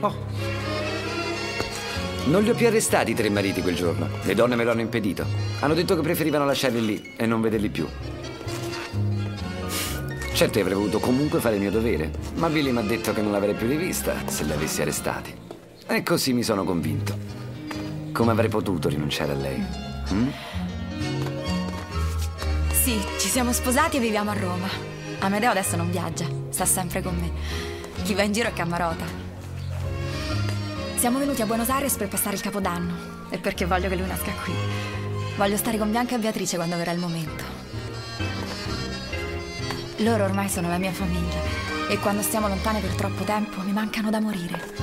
Oh. Non li ho più arrestati i 3 mariti quel giorno. Le donne me lo hanno impedito. Hanno detto che preferivano lasciarli lì e non vederli più. Certo, avrei voluto comunque fare il mio dovere, ma Billy mi ha detto che non l'avrei più rivista se li avessi arrestati. E così mi sono convinto. Come avrei potuto rinunciare a lei? Sì, ci siamo sposati e viviamo a Roma. Amedeo adesso non viaggia, sta sempre con me. Chi va in giro è Cammarota. Siamo venuti a Buenos Aires per passare il Capodanno e perché voglio che lui nasca qui. Voglio stare con Bianca e Beatrice quando verrà il momento. Loro ormai sono la mia famiglia e quando stiamo lontane per troppo tempo mi mancano da morire.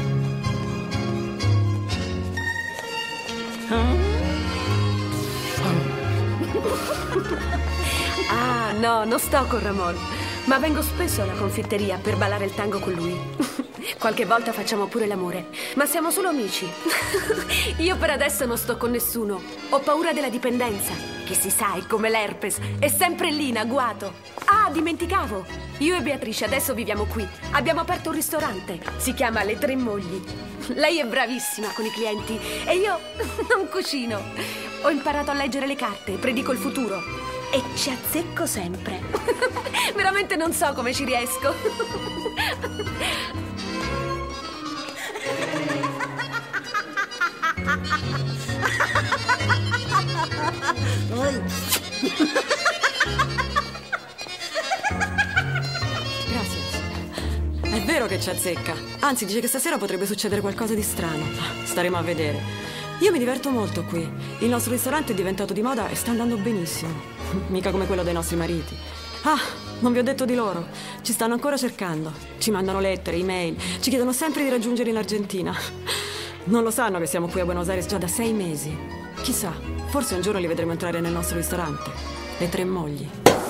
Ah, no, non sto con Ramon, ma vengo spesso alla confitteria per ballare il tango con lui. Qualche volta facciamo pure l'amore, ma siamo solo amici. Io per adesso non sto con nessuno. Ho paura della dipendenza, che si sa è come l'herpes, è sempre lì in agguato. Ah, dimenticavo. Io e Beatrice adesso viviamo qui. Abbiamo aperto un ristorante. Si chiama Le Tre Mogli. Lei è bravissima con i clienti e io non cucino. Ho imparato a leggere le carte, predico il futuro e ci azzecco sempre. Veramente non so come ci riesco. Grazie. È vero che ci azzecca. Anzi, dice che stasera potrebbe succedere qualcosa di strano. Staremo a vedere. Io mi diverto molto qui. Il nostro ristorante è diventato di moda e sta andando benissimo. Mica come quello dei nostri mariti. Ah, non vi ho detto di loro. Ci stanno ancora cercando. Ci mandano lettere, email. Ci chiedono sempre di raggiungere in Argentina. Non lo sanno che siamo qui a Buenos Aires già da 6 mesi. Chissà, forse un giorno li vedremo entrare nel nostro ristorante. Le Tre Mogli.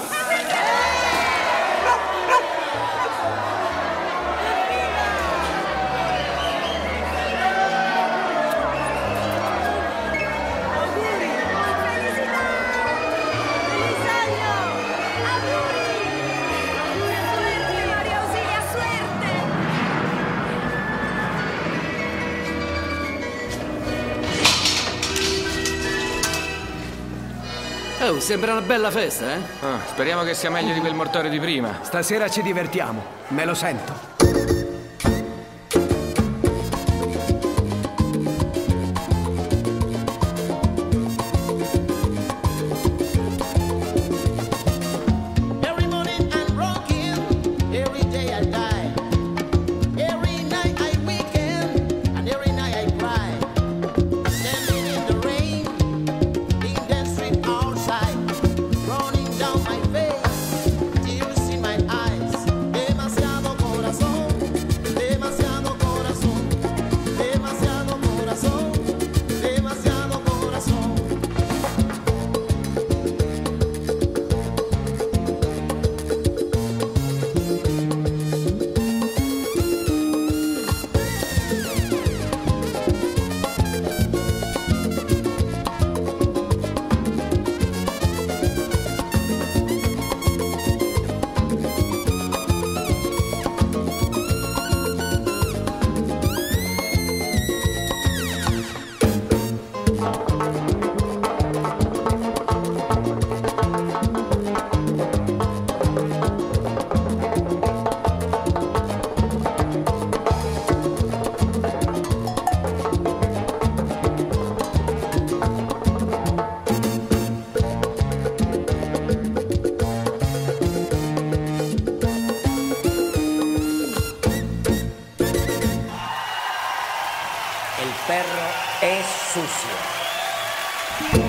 Oh, sembra una bella festa, eh? Speriamo che sia meglio di quel mortorio di prima. Stasera ci divertiamo, me lo sento. El perro es sucio.